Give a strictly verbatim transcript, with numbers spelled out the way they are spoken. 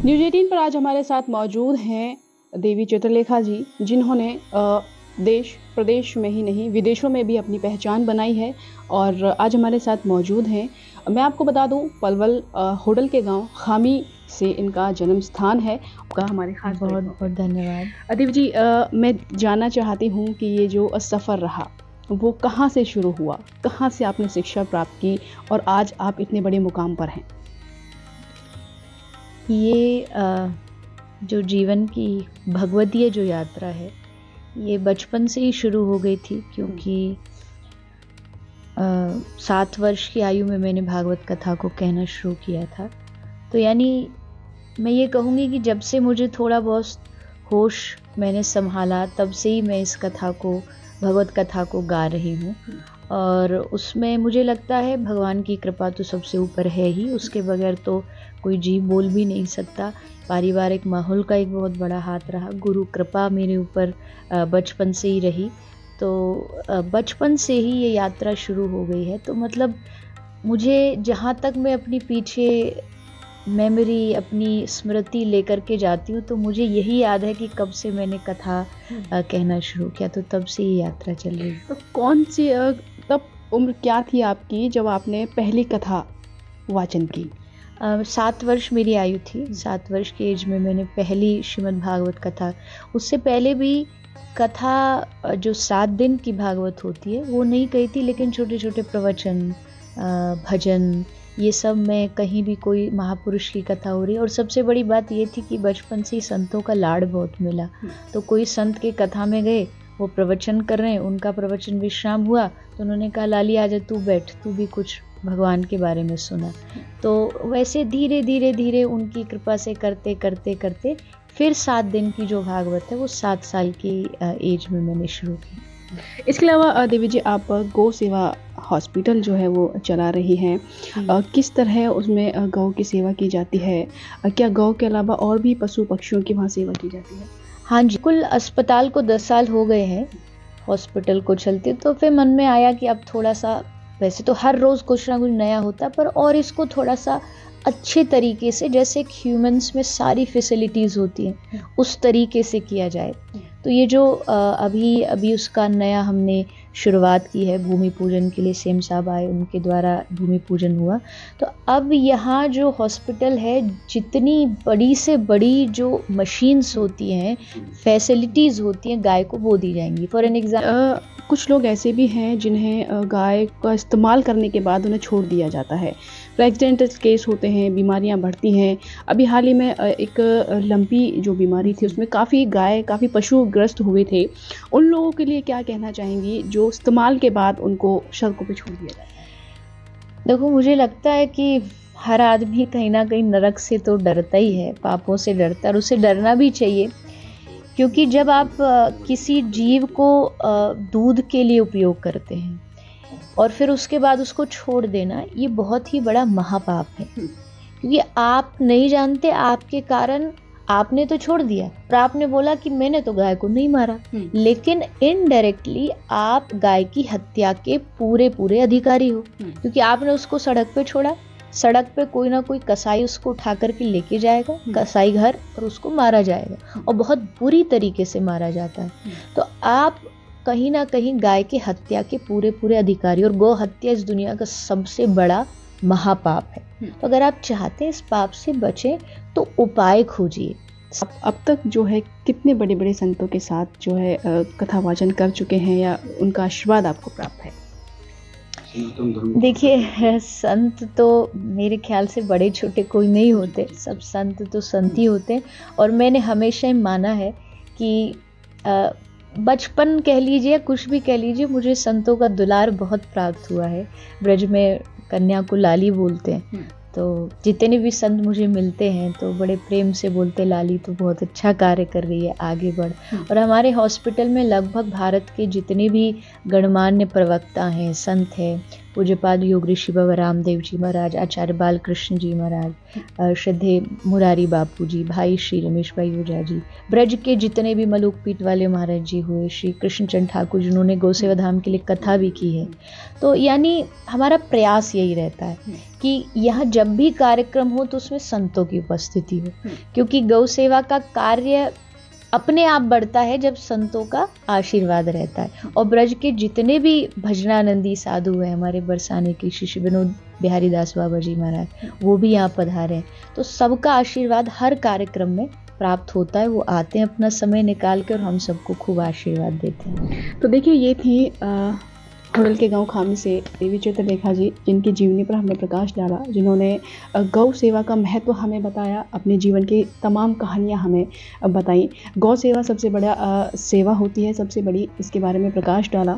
News eighteen पर आज हमारे साथ मौजूद हैं देवी चित्रलेखा जी, जिन्होंने अ, देश प्रदेश में ही नहीं विदेशों में भी अपनी पहचान बनाई है और आज हमारे साथ मौजूद हैं। मैं आपको बता दूं, पलवल अ, होडल के गांव खामी से इनका जन्म स्थान है। का हमारे खास बहुत बहुत धन्यवाद। देवी जी, अ, मैं जानना चाहती हूँ कि ये जो सफ़र रहा वो कहाँ से शुरू हुआ, कहाँ से आपने शिक्षा प्राप्त की और आज आप इतने बड़े मुकाम पर हैं। ये आ, जो जीवन की भगवदीय जो यात्रा है ये बचपन से ही शुरू हो गई थी, क्योंकि आ, सात वर्ष की आयु में मैंने भागवत कथा को कहना शुरू किया था। तो यानी मैं ये कहूँगी कि जब से मुझे थोड़ा बहुत होश मैंने संभाला तब से ही मैं इस कथा को भगवत कथा को गा रही हूँ। और उसमें मुझे लगता है भगवान की कृपा तो सबसे ऊपर है ही, उसके बगैर तो कोई जीव बोल भी नहीं सकता। पारिवारिक माहौल का एक बहुत बड़ा हाथ रहा, गुरु कृपा मेरे ऊपर बचपन से ही रही। तो बचपन से ही ये यात्रा शुरू हो गई है। तो मतलब मुझे जहाँ तक मैं अपनी पीछे मेमोरी अपनी स्मृति लेकर के जाती हूँ तो मुझे यही याद है कि कब से मैंने कथा कहना शुरू किया, तो तब से ये यात्रा चल रही है। तो कौन सी तब उम्र क्या थी आपकी जब आपने पहली कथा वाचन की? आ, सात वर्ष मेरी आयु थी। सात वर्ष की एज में मैंने पहली श्रीमद् भागवत कथा, उससे पहले भी कथा जो सात दिन की भागवत होती है वो नहीं कही थी, लेकिन छोटे छोटे प्रवचन, भजन, ये सब मैं कहीं भी कोई महापुरुष की कथा हो रही। और सबसे बड़ी बात ये थी कि बचपन से ही संतों का लाड़ बहुत मिला। तो कोई संत के कथा में गए, वो प्रवचन कर रहे हैं, उनका प्रवचन विश्राम हुआ तो उन्होंने कहा लाली आजा तू बैठ, तू भी कुछ भगवान के बारे में सुना। तो वैसे धीरे धीरे धीरे उनकी कृपा से करते करते करते फिर सात दिन की जो भागवत है वो सात साल की एज में मैंने शुरू की। इसके अलावा देवी जी, आप गौ सेवा हॉस्पिटल जो है वो चला रही हैं, किस तरह उसमें गौ की सेवा की जाती है? क्या गौ के अलावा और भी पशु पक्षियों की वहाँ सेवा की जाती है? हाँ जी, कुल अस्पताल को दस साल हो गए हैं हॉस्पिटल को चलते। तो फिर मन में आया कि अब थोड़ा सा, वैसे तो हर रोज़ कुछ ना कुछ नया होता, पर और इसको थोड़ा सा अच्छे तरीके से, जैसे एक ह्यूमंस में सारी फैसिलिटीज़ होती हैं उस तरीके से किया जाए। तो ये जो अभी अभी उसका नया हमने शुरुआत की है, भूमि पूजन के लिए सेम साहब आए, उनके द्वारा भूमि पूजन हुआ। तो अब यहाँ जो हॉस्पिटल है, जितनी बड़ी से बड़ी जो मशीन्स होती हैं, फैसिलिटीज़ होती हैं, गाय को वो दी जाएंगी। फॉर एन एग्जाम्पल, कुछ लोग ऐसे भी हैं जिन्हें गाय का इस्तेमाल करने के बाद उन्हें छोड़ दिया जाता है। एक्सीडेंटल केस होते हैं, बीमारियां बढ़ती हैं। अभी हाल ही में एक लंपी जो बीमारी थी उसमें काफ़ी गाय, काफ़ी पशु ग्रस्त हुए थे। उन लोगों के लिए क्या कहना चाहेंगी जो इस्तेमाल के बाद उनको सड़कों पे छोड़ दिया जाता है? देखो, मुझे लगता है कि हर आदमी कहीं ना कहीं नरक से तो डरता ही है, पापों से डरता है, और उसे डरना भी चाहिए। क्योंकि जब आप किसी जीव को दूध के लिए उपयोग करते हैं और फिर उसके बाद उसको छोड़ देना, ये बहुत ही बड़ा महापाप है। क्योंकि आप नहीं जानते, आपके कारण आपने तो छोड़ दिया और आपने बोला कि मैंने तो गाय को नहीं मारा, लेकिन इनडायरेक्टली आप गाय की हत्या के पूरे पूरे अधिकारी हो। क्योंकि आपने उसको सड़क पे छोड़ा, सड़क पे कोई ना कोई कसाई उसको उठा करके लेके जाएगा कसाई घर, और उसको मारा जाएगा, और बहुत बुरी तरीके से मारा जाता है। तो आप कहीं ना कहीं गाय की हत्या के पूरे पूरे अधिकारी, और गौ हत्या इस दुनिया का सबसे बड़ा महापाप है। तो अगर आप चाहते हैं इस पाप से बचें तो उपाय खोजिए। अब तक जो है कितने बड़े बड़े संतों के साथ जो है कथा वाचन कर चुके हैं या उनका आशीर्वाद आपको प्राप्त है? देखिए, संत तो मेरे ख्याल से बड़े छोटे कोई नहीं होते, सब संत तो संत ही होते हैं। और मैंने हमेशा ही माना है कि बचपन कह लीजिए, कुछ भी कह लीजिए, मुझे संतों का दुलार बहुत प्राप्त हुआ है। ब्रज में कन्या को लाली बोलते हैं, तो जितने भी संत मुझे मिलते हैं तो बड़े प्रेम से बोलते, लाली तो बहुत अच्छा कार्य कर रही है, आगे बढ़। और हमारे हॉस्पिटल में लगभग भारत के जितने भी गणमान्य प्रवक्ता हैं, संत हैं, पूज्यपाद योग ऋषि बाबा रामदेव जी महाराज, आचार्य बालकृष्ण जी महाराज, श्रद्धेय मुरारी बापू जी, भाई श्री रमेश भाई ओझा जी, ब्रज के जितने भी मलुक पीठ वाले महाराज जी हुए, श्री कृष्णचंद ठाकुर जिन्होंने गौ सेवा धाम के लिए कथा भी की है। तो यानी हमारा प्रयास यही रहता है कि यहाँ जब भी कार्यक्रम हो तो उसमें संतों की उपस्थिति हो, क्योंकि गौ सेवा का कार्य अपने आप बढ़ता है जब संतों का आशीर्वाद रहता है। और ब्रज के जितने भी भजनानंदी साधु हैं, हमारे बरसाने के शिष्य विनोद बिहारी दास बाबा जी महाराज, वो भी यहाँ पधारे हैं, तो सबका आशीर्वाद हर कार्यक्रम में प्राप्त होता है। वो आते हैं अपना समय निकाल कर और हम सबको खूब आशीर्वाद देते हैं। तो देखिए, ये थी आ... खुड़ल के गांव खामी से देवी चित्रलेखा जी, जिनकी जीवनी पर हमने प्रकाश डाला, जिन्होंने गौ सेवा का महत्व हमें बताया, अपने जीवन की तमाम कहानियां हमें बताई। गौ सेवा सबसे बड़ा सेवा होती है, सबसे बड़ी, इसके बारे में प्रकाश डाला।